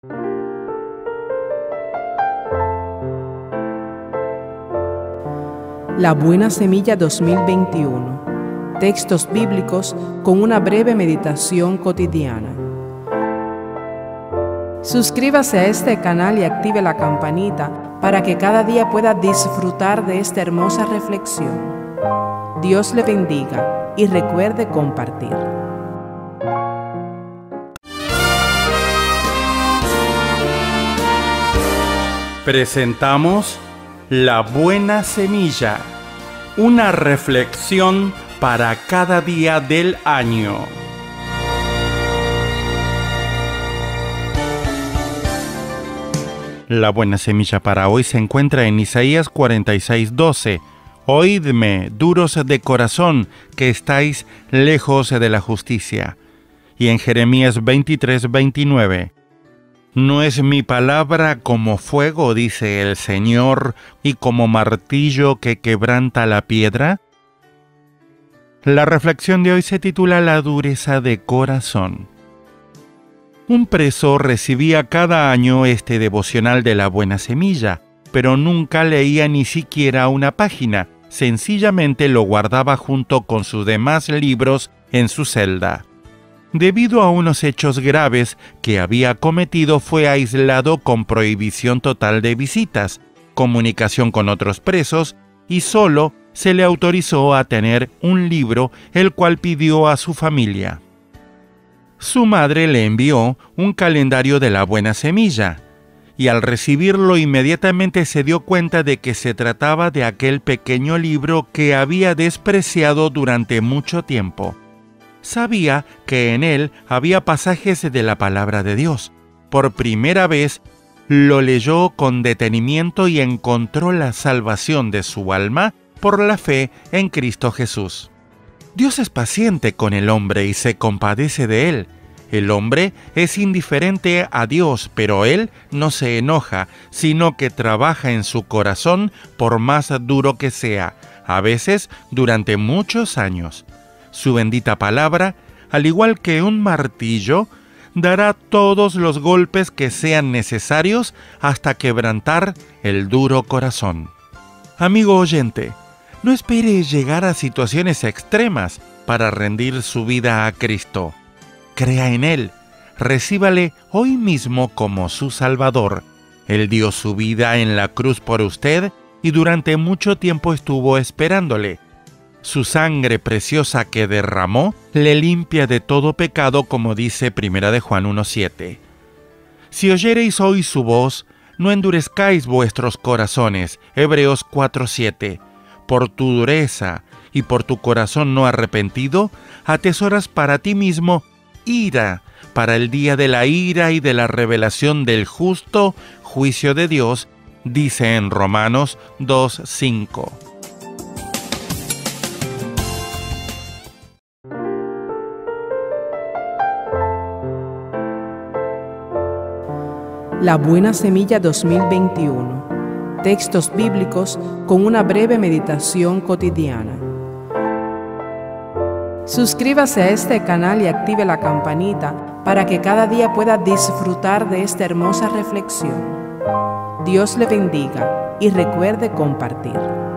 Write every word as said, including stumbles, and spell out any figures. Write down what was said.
La Buena Semilla dos mil veintiuno. Textos bíblicos con una breve meditación cotidiana. Suscríbase a este canal y active la campanita para que cada día pueda disfrutar de esta hermosa reflexión. Dios le bendiga y recuerde compartir. Presentamos La Buena Semilla, una reflexión para cada día del año. La buena semilla para hoy se encuentra en Isaías cuarenta y seis, doce. Oídme, duros de corazón, que estáis lejos de la justicia. Y en Jeremías veintitrés, veintinueve. ¿No es mi palabra como fuego, dice el Señor, y como martillo que quebranta la piedra? La reflexión de hoy se titula La dureza de corazón. Un preso recibía cada año este devocional de la Buena Semilla, pero nunca leía ni siquiera una página, sencillamente lo guardaba junto con sus demás libros en su celda. Debido a unos hechos graves que había cometido, fue aislado con prohibición total de visitas, comunicación con otros presos y solo se le autorizó a tener un libro, el cual pidió a su familia. Su madre le envió un calendario de la Buena Semilla, y al recibirlo inmediatamente se dio cuenta de que se trataba de aquel pequeño libro que había despreciado durante mucho tiempo. Sabía que en él había pasajes de la palabra de Dios. Por primera vez lo leyó con detenimiento y encontró la salvación de su alma por la fe en Cristo Jesús. Dios es paciente con el hombre y se compadece de él. El hombre es indiferente a Dios, pero él no se enoja, sino que trabaja en su corazón por más duro que sea, a veces durante muchos años. Su bendita palabra, al igual que un martillo, dará todos los golpes que sean necesarios hasta quebrantar el duro corazón. Amigo oyente, no espere llegar a situaciones extremas para rendir su vida a Cristo. Crea en Él, recíbale hoy mismo como su Salvador. Él dio su vida en la cruz por usted y durante mucho tiempo estuvo esperándole. Su sangre preciosa que derramó le limpia de todo pecado, como dice Primera de Juan uno, siete. Si oyereis hoy su voz, no endurezcáis vuestros corazones. Hebreos cuatro, siete. Por tu dureza y por tu corazón no arrepentido, atesoras para ti mismo ira, para el día de la ira y de la revelación del justo juicio de Dios, dice en Romanos dos, cinco. La Buena Semilla dos mil veintiuno. Textos bíblicos con una breve meditación cotidiana. Suscríbase a este canal y active la campanita para que cada día pueda disfrutar de esta hermosa reflexión. Dios le bendiga y recuerde compartir.